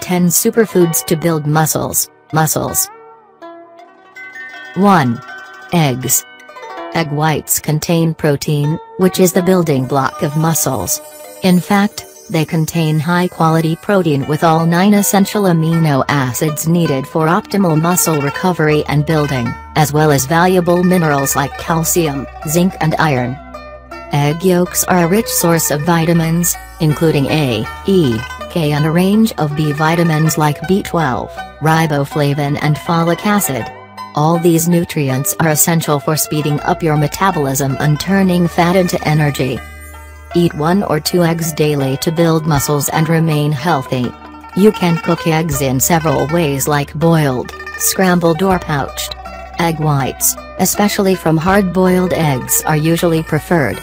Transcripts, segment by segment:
10 superfoods to build muscles. 1. Eggs. Egg whites contain protein, which is the building block of muscles. In fact, they contain high-quality protein with all 9 essential amino acids needed for optimal muscle recovery and building, as well as valuable minerals like calcium, zinc and iron. Egg yolks are a rich source of vitamins, including A, E, K and a range of B vitamins like B12, riboflavin and folic acid. All these nutrients are essential for speeding up your metabolism and turning fat into energy. Eat 1 or 2 eggs daily to build muscles and remain healthy. You can cook eggs in several ways like boiled, scrambled or poached. Egg whites, especially from hard-boiled eggs, are usually preferred.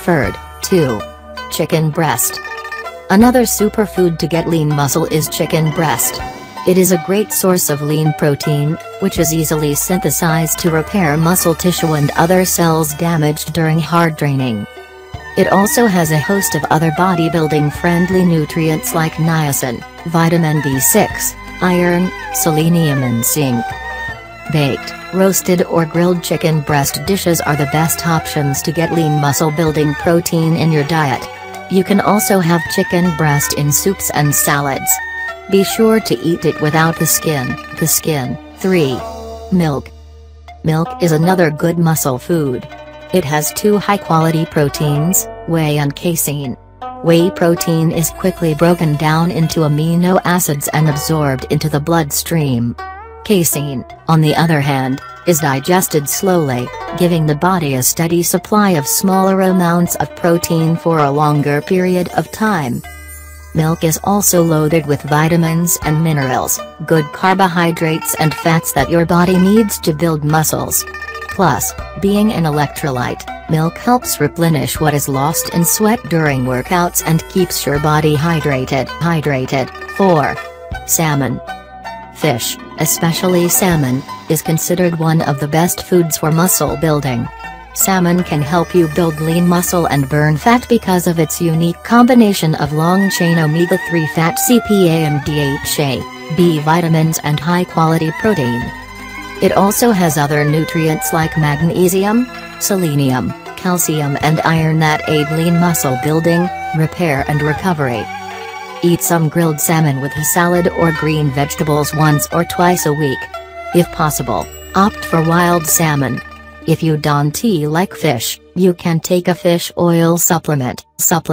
2. Chicken breast. Another superfood to get lean muscle is chicken breast. It is a great source of lean protein, which is easily synthesized to repair muscle tissue and other cells damaged during hard training. It also has a host of other bodybuilding-friendly nutrients like niacin, vitamin B6, iron, selenium and zinc. Baked, roasted or grilled chicken breast dishes are the best options to get lean muscle-building protein in your diet. You can also have chicken breast in soups and salads. Be sure to eat it without the skin. 3. Milk. Milk is another good muscle food. It has 2 high-quality proteins, whey and casein. Whey protein is quickly broken down into amino acids and absorbed into the bloodstream. Casein, on the other hand, is digested slowly, giving the body a steady supply of smaller amounts of protein for a longer period of time. Milk is also loaded with vitamins and minerals, good carbohydrates and fats that your body needs to build muscles. Plus, being an electrolyte, milk helps replenish what is lost in sweat during workouts and keeps your body hydrated. 4. Salmon. Fish, especially salmon, is considered one of the best foods for muscle building. Salmon can help you build lean muscle and burn fat because of its unique combination of long-chain omega-3 fat CPA and DHA, B vitamins and high-quality protein. It also has other nutrients like magnesium, selenium, calcium and iron that aid lean muscle building, repair and recovery. Eat some grilled salmon with a salad or green vegetables once or twice a week. If possible, opt for wild salmon. If you don't like fish, you can take a fish oil supplement.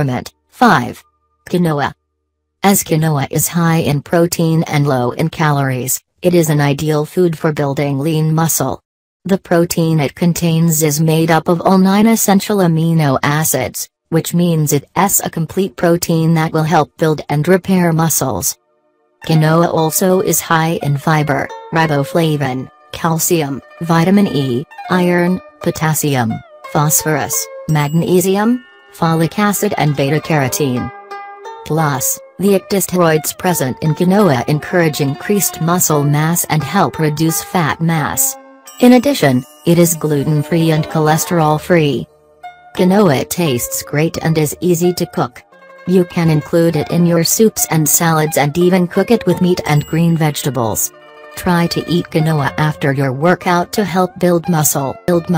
5. Quinoa. As quinoa is high in protein and low in calories, it is an ideal food for building lean muscle. The protein it contains is made up of all 9 essential amino acids, which means it's a complete protein that will help build and repair muscles. Quinoa also is high in fiber, riboflavin, calcium, vitamin E, iron, potassium, phosphorus, magnesium, folic acid and beta-carotene. Plus, the ecdysteroids present in quinoa encourage increased muscle mass and help reduce fat mass. In addition, it is gluten-free and cholesterol-free. Quinoa tastes great and is easy to cook. You can include it in your soups and salads and even cook it with meat and green vegetables. Try to eat quinoa after your workout to help build muscle.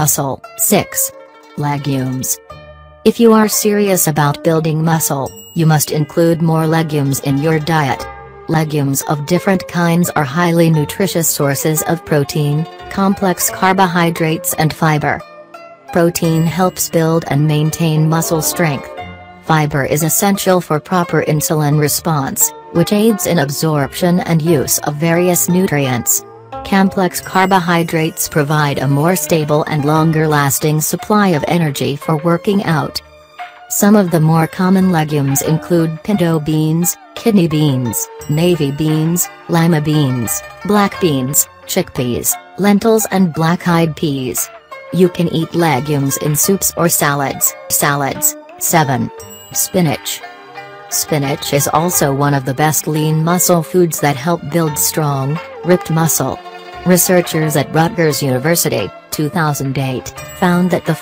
6. Legumes. If you are serious about building muscle, you must include more legumes in your diet. Legumes of different kinds are highly nutritious sources of protein, complex carbohydrates and fiber. Protein helps build and maintain muscle strength. Fiber is essential for proper insulin response, which aids in absorption and use of various nutrients. Complex carbohydrates provide a more stable and longer-lasting supply of energy for working out. Some of the more common legumes include pinto beans, kidney beans, navy beans, lima beans, black beans, chickpeas, lentils and black-eyed peas. You can eat legumes in soups or salads. 7. Spinach. Spinach is also one of the best lean muscle foods that help build strong, ripped muscle. Researchers at Rutgers University, 2008, found that the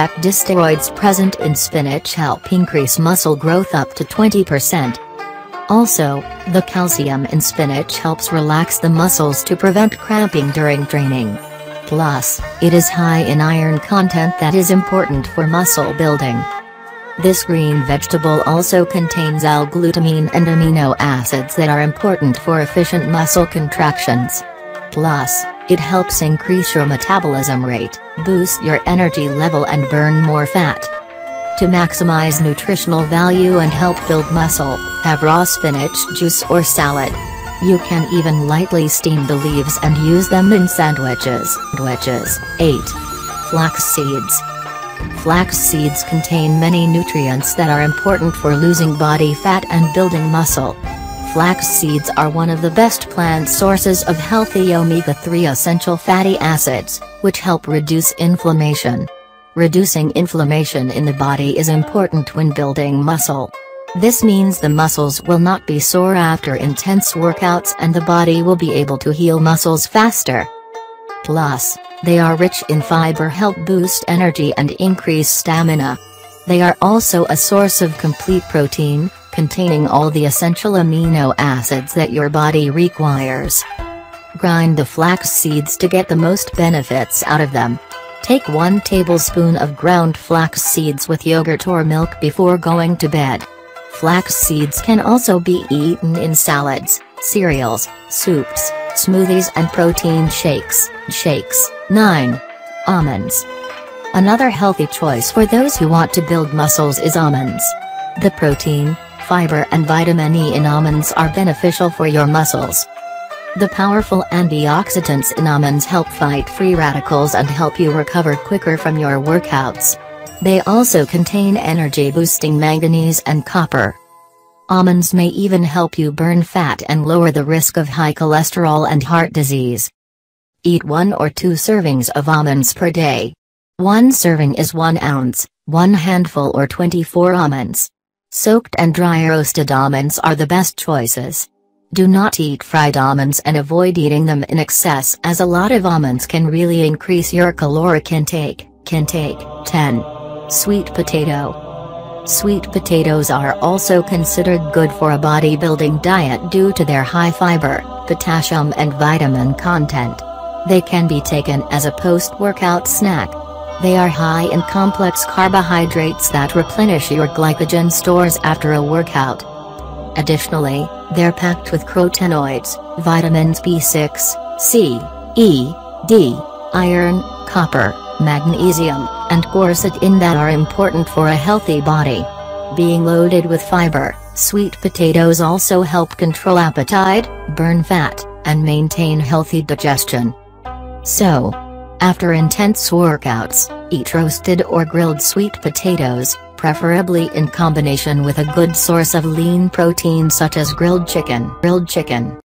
phytoecdysteroids present in spinach help increase muscle growth up to 20%. Also, the calcium in spinach helps relax the muscles to prevent cramping during training. Plus, it is high in iron content that is important for muscle building. This green vegetable also contains L-glutamine and amino acids that are important for efficient muscle contractions. Plus, it helps increase your metabolism rate, boost your energy level and burn more fat. To maximize nutritional value and help build muscle, have raw spinach juice or salad. You can even lightly steam the leaves and use them in sandwiches. 8. Flax seeds. Flax seeds contain many nutrients that are important for losing body fat and building muscle. Flax seeds are one of the best plant sources of healthy omega-3 essential fatty acids, which help reduce inflammation. Reducing inflammation in the body is important when building muscle. This means the muscles will not be sore after intense workouts and the body will be able to heal muscles faster. Plus, they are rich in fiber, help boost energy and increase stamina. They are also a source of complete protein, containing all the essential amino acids that your body requires. Grind the flax seeds to get the most benefits out of them. Take 1 tablespoon of ground flax seeds with yogurt or milk before going to bed. Flax seeds can also be eaten in salads, cereals, soups, smoothies and protein shakes. 9. Almonds. Another healthy choice for those who want to build muscles is almonds. The protein, fiber and vitamin E in almonds are beneficial for your muscles. The powerful antioxidants in almonds help fight free radicals and help you recover quicker from your workouts. They also contain energy-boosting manganese and copper. Almonds may even help you burn fat and lower the risk of high cholesterol and heart disease. Eat 1 or 2 servings of almonds per day. 1 serving is 1 ounce, 1 handful or 24 almonds. Soaked and dry roasted almonds are the best choices. Do not eat fried almonds and avoid eating them in excess, as a lot of almonds can really increase your caloric intake. 10. Sweet potato. Sweet potatoes are also considered good for a bodybuilding diet due to their high fiber, potassium and vitamin content. They can be taken as a post-workout snack. They are high in complex carbohydrates that replenish your glycogen stores after a workout. Additionally, they're packed with carotenoids, vitamins B6, C, E, D, iron, copper, magnesium, and quercetin that are important for a healthy body. Being loaded with fiber, sweet potatoes also help control appetite, burn fat, and maintain healthy digestion. So, after intense workouts, eat roasted or grilled sweet potatoes, preferably in combination with a good source of lean protein such as grilled chicken.